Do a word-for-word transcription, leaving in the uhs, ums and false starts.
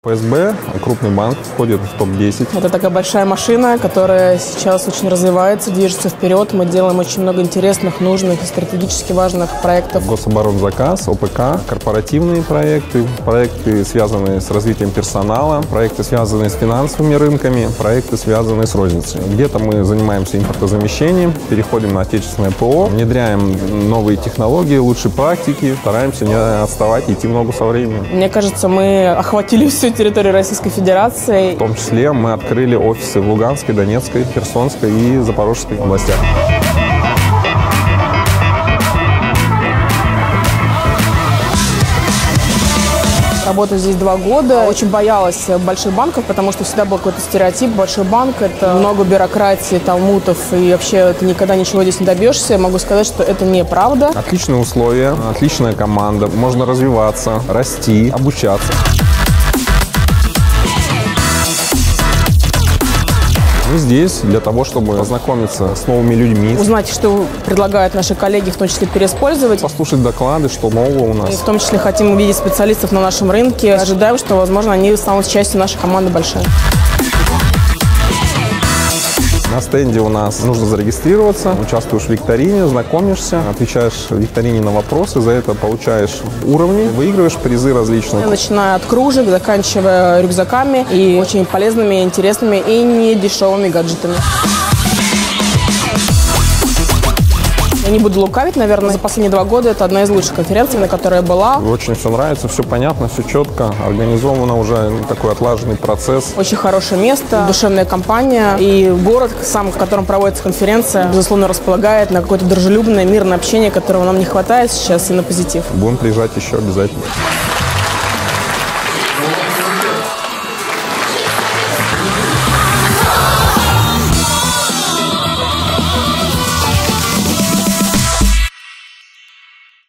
пэ эс бэ, крупный банк, входит в топ десять. Это такая большая машина, которая сейчас очень развивается, движется вперед. Мы делаем очень много интересных, нужных и стратегически важных проектов. Гособоронзаказ, о пэ ка, корпоративные проекты, проекты, связанные с развитием персонала, проекты, связанные с финансовыми рынками, проекты, связанные с розницей. Где-то мы занимаемся импортозамещением, переходим на отечественное пэ о, внедряем новые технологии, лучшие практики, стараемся не отставать, идти в ногу со временем. Мне кажется, мы охватили всю территорию Российской Федерации. В том числе мы открыли офисы в Луганской, Донецкой, Херсонской и Запорожской областях. Работаю здесь два года. Очень боялась больших банков, потому что всегда был какой-то стереотип. Большой банк – это много бюрократии, талмутов, и вообще ты никогда ничего здесь не добьешься. Могу сказать, что это неправда. Отличные условия, отличная команда. Можно развиваться, расти, обучаться. Мы здесь для того, чтобы познакомиться с новыми людьми. Узнать, что предлагают наши коллеги, в том числе переиспользовать. Послушать доклады, что нового у нас. И в том числе хотим увидеть специалистов на нашем рынке. Ожидаем, что, возможно, они станут частью нашей команды большой. На стенде у нас нужно зарегистрироваться, участвуешь в викторине, знакомишься, отвечаешь в викторине на вопросы, за это получаешь уровни, выигрываешь призы различные. Начиная от кружек, заканчивая рюкзаками и очень полезными, интересными и не дешевыми гаджетами. Я не буду лукавить, наверное, за последние два года это одна из лучших конференций, на которой я была. Очень все нравится, все понятно, все четко, организовано уже такой отлаженный процесс. Очень хорошее место, душевная компания и город, сам, в котором проводится конференция, безусловно, располагает на какое-то дружелюбное, мирное общение, которого нам не хватает сейчас, и на позитив. Будем приезжать еще обязательно.